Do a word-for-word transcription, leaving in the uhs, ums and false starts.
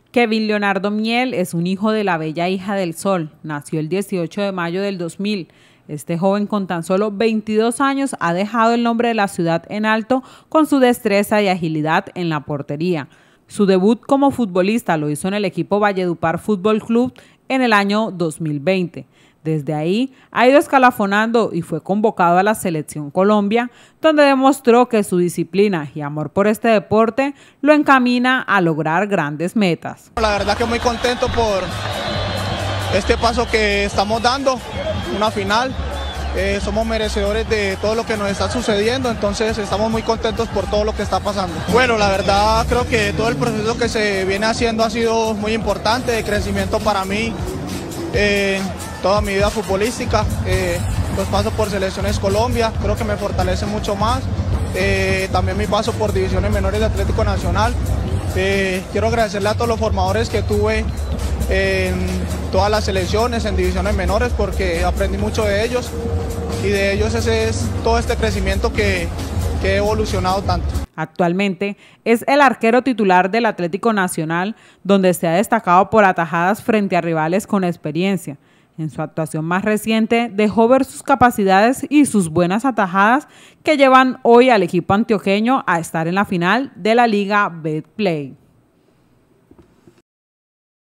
Kevin Leonardo Miel es un hijo de la bella hija del sol. Nació el dieciocho de mayo del dos mil. Este joven con tan solo veintidós años ha dejado el nombre de la ciudad en alto con su destreza y agilidad en la portería. Su debut como futbolista lo hizo en el equipo Valledupar Fútbol Club en el año dos mil veinte. Desde ahí ha ido escalafonando y fue convocado a la Selección Colombia, donde demostró que su disciplina y amor por este deporte lo encamina a lograr grandes metas. La verdad que muy contento por este paso que estamos dando, una final. Eh, somos merecedores de todo lo que nos está sucediendo, entonces estamos muy contentos por todo lo que está pasando. Bueno, la verdad creo que todo el proceso que se viene haciendo ha sido muy importante, de crecimiento para mí. Eh, toda mi vida futbolística, eh, los pasos por Selecciones Colombia, creo que me fortalece mucho más, eh, también mi paso por divisiones menores de Atlético Nacional. Eh, quiero agradecerle a todos los formadores que tuve en todas las selecciones, en divisiones menores, porque aprendí mucho de ellos y de ellos ese es todo este crecimiento que, que he evolucionado tanto. Actualmente es el arquero titular del Atlético Nacional, donde se ha destacado por atajadas frente a rivales con experiencia. En su actuación más reciente dejó ver sus capacidades y sus buenas atajadas que llevan hoy al equipo antioqueño a estar en la final de la Liga Betplay.